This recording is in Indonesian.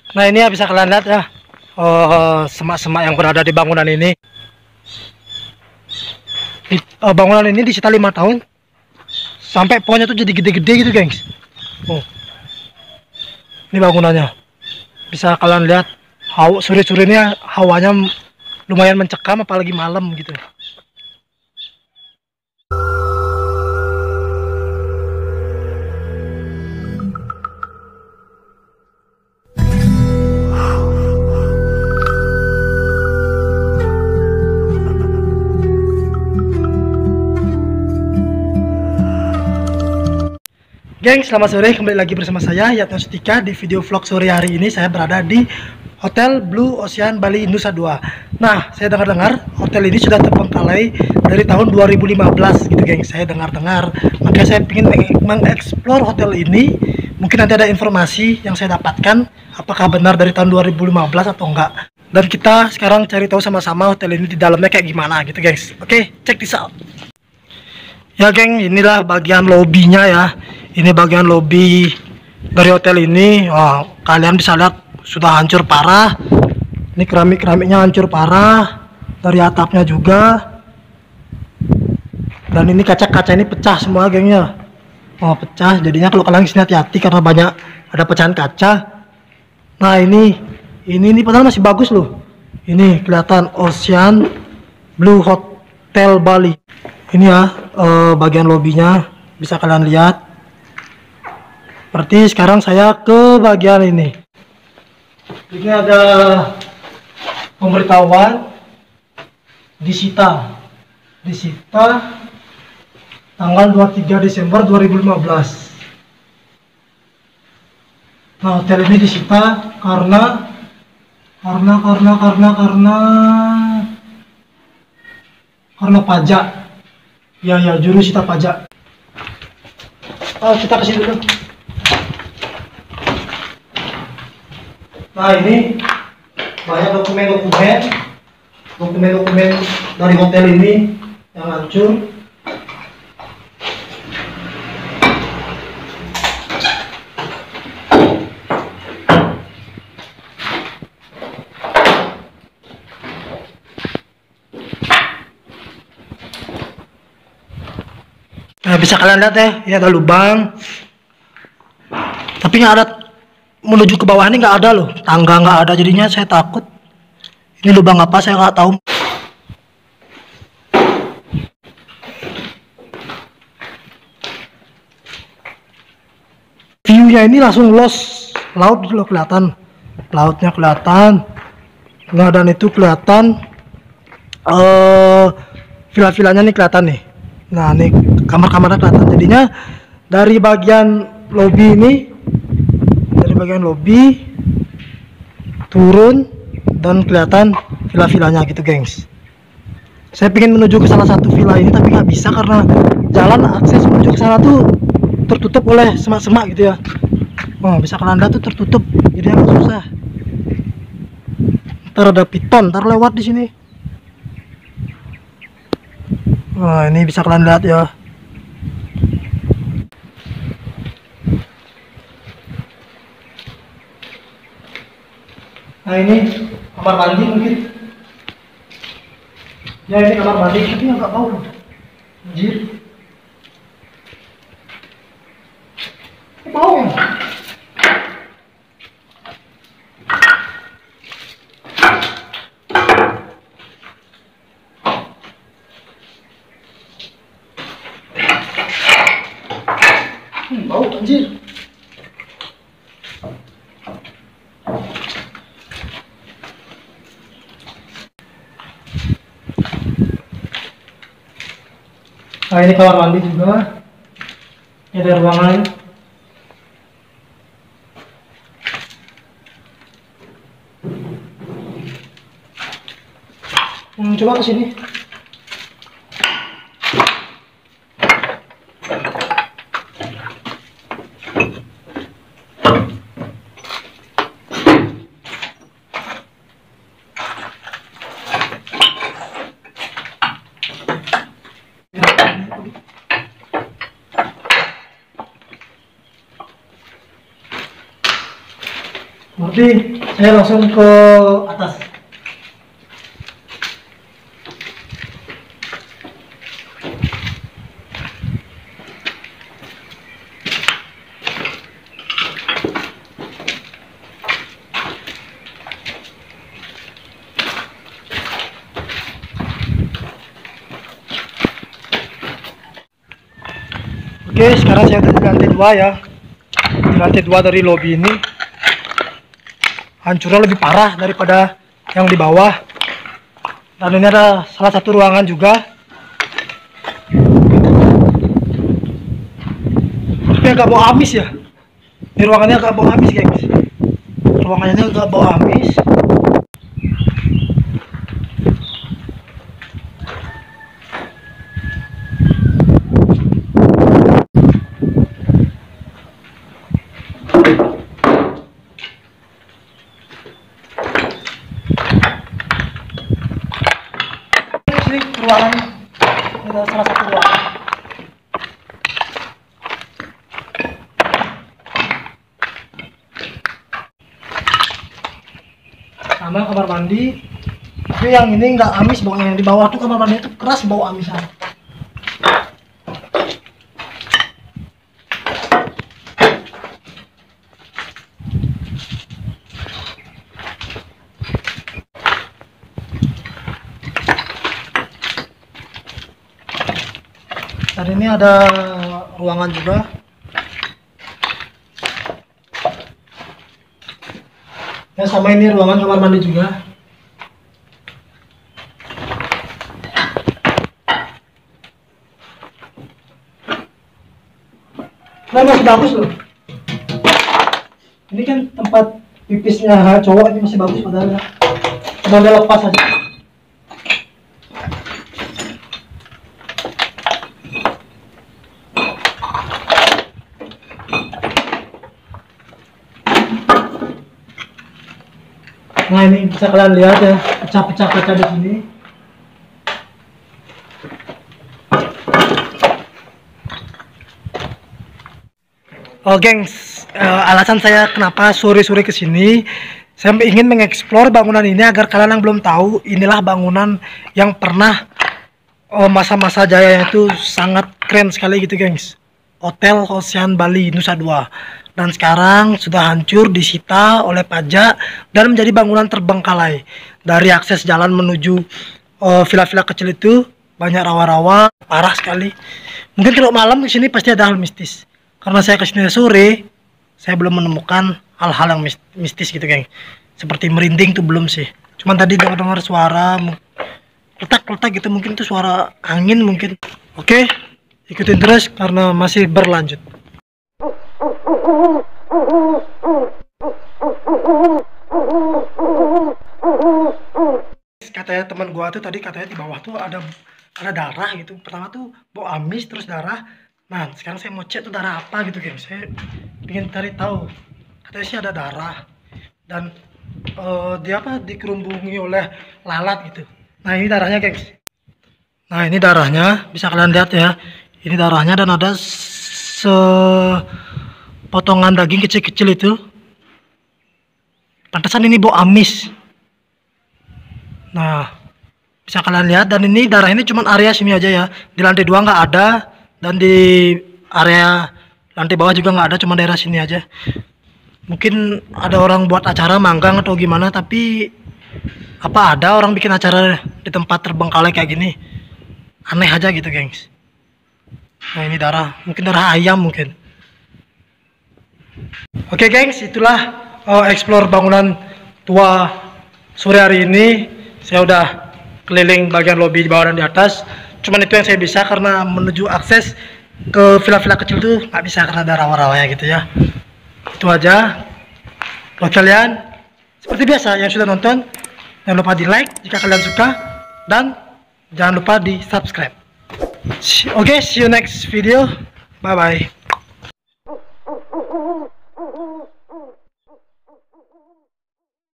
Nah ini ya bisa kalian lihat ya, semak-semak yang berada di bangunan ini. Bangunan ini disita 5 tahun sampai pohonnya tuh jadi gede-gede gitu gengs. Ini bangunannya bisa kalian lihat. Sore-sore ini hawanya lumayan mencekam, apalagi malam gitu. Geng, selamat sore, kembali lagi bersama saya Yatno Setika. Di video vlog sore hari ini saya berada di Hotel Blue Ocean Bali Nusa Dua. Nah, saya dengar-dengar hotel ini sudah terbengkalai dari tahun 2015 gitu geng. Saya dengar-dengar, makanya saya ingin mengeksplor hotel ini. Mungkin nanti ada informasi yang saya dapatkan, apakah benar dari tahun 2015 atau enggak. Dan kita sekarang cari tahu sama-sama hotel ini di dalamnya kayak gimana gitu guys. Oke, check this out. Ya geng, inilah bagian lobbynya ya. Ini bagian lobby dari hotel ini. Kalian bisa lihat sudah hancur parah. Ini keramik-keramiknya hancur parah. Dari atapnya juga. Dan ini kaca-kaca ini pecah semua gengnya. Pecah. Jadinya kalau kalian disini hati-hati karena banyak ada pecahan kaca. Nah ini padahal masih bagus loh. Ini kelihatan Ocean Blue Hotel Bali. Ini ya bagian lobbynya bisa kalian lihat. Seperti sekarang saya ke bagian ini. Ini ada pemberitahuan disita tanggal 23 Desember 2015. Nah, hotel ini disita karena pajak. Ya, juru sita pajak. Kita kasih dulu. Nah, ini banyak dokumen dari hotel ini yang hancur. Nah, bisa kalian lihat ya, ini ada lubang. Tapi nggak ada, menuju ke bawah ini nggak ada loh, tangga nggak ada, jadinya saya takut. Ini lubang apa saya nggak tahu. View-nya ini langsung los, laut loh kelihatan, lautnya kelihatan. Nah, dan itu kelihatan villa-villanya nih kelihatan nih. Nah, ini kamar-kamarnya kelihatan. Jadinya dari bagian lobby ini, turun dan kelihatan villa-villanya gitu gengs. Saya ingin menuju ke salah satu villa ini tapi nggak bisa karena jalan akses menuju ke sana tuh tertutup oleh semak-semak gitu ya. Bisa kalian lihat tuh tertutup, jadi agak susah. Ntar ada piton, ntar lewat di sini. Ini bisa kalian lihat ya. Nah, ini kamar mandi mungkin. Ya, ini kamar mandi, tapi nggak bau loh. Anjir. Bau ya? Bau anjir. Nah, ini kamar mandi juga. Ini ada ruangan. Coba ke sini. Berarti saya langsung ke atas. Oke, sekarang saya udah di lantai 2 ya. Di lantai 2 dari lobi ini hancurnya lebih parah daripada yang di bawah. Dan ini ada salah satu ruangan juga. Tapi agak bau amis ya. Ini ruangannya agak bau amis guys. Ruangannya agak bau amis. Ruangan ini adalah salah satu ruangan. Sama kamar mandi, tapi yang ini nggak amis baunya, yang di bawah tuh kamar mandi itu keras bau amisan. Dan ini ada ruangan juga. Ya sama ini ruangan kamar mandi juga. Nah, masih bagus loh. Ini kan tempat pipisnya cowok, ini masih bagus padahal ya. Cuma dia lepas aja. Nah ini bisa kalian lihat ya, pecah-pecah kaca di sini. Oh gengs, alasan saya kenapa sore-sore kesini, saya ingin mengeksplor bangunan ini agar kalian yang belum tahu, inilah bangunan yang pernah masa-masa jaya itu sangat keren sekali gitu gengs. Hotel Ocean Bali Nusa Dua. Dan sekarang sudah hancur, disita oleh pajak dan menjadi bangunan terbengkalai. Dari akses jalan menuju villa-villa kecil itu banyak rawa-rawa, parah sekali. Mungkin kalau malam ke sini pasti ada hal mistis. Karena saya kesini sore, saya belum menemukan hal-hal yang mistis gitu, geng. Seperti merinding tuh belum sih. Cuman tadi dengar suara letak-letak gitu, mungkin itu suara angin mungkin. Oke, ikutin terus karena masih berlanjut. Katanya teman gua tuh tadi katanya di bawah tuh ada darah gitu. Pertama tuh bau amis terus darah. Nah sekarang saya mau cek tuh darah apa gitu guys. Saya ingin cari tahu. Katanya sih ada darah dan dia apa dikerumbungi oleh lalat gitu. Nah ini darahnya guys. Nah ini darahnya bisa kalian lihat ya. Ini darahnya dan ada potongan daging kecil-kecil itu. Pantesan ini bau amis. Nah bisa kalian lihat, dan ini darah ini cuma area sini aja ya. Di lantai 2 nggak ada, dan di area lantai bawah juga nggak ada, cuma daerah sini aja. Mungkin ada orang buat acara manggang atau gimana, tapi apa ada orang bikin acara di tempat terbengkalai kayak gini? Aneh aja gitu gengs. Nah ini darah, mungkin darah ayam mungkin. Oke gengs, itulah explore bangunan tua sore hari ini. Saya udah keliling bagian lobi di bawah dan di atas. Cuman itu yang saya bisa karena menuju akses ke villa-villa kecil tuh nggak bisa karena ada rawa-rawanya gitu ya. Itu aja. Buat kalian seperti biasa yang sudah nonton, jangan lupa di like jika kalian suka, dan jangan lupa di subscribe. Oke, see you next video. Bye bye.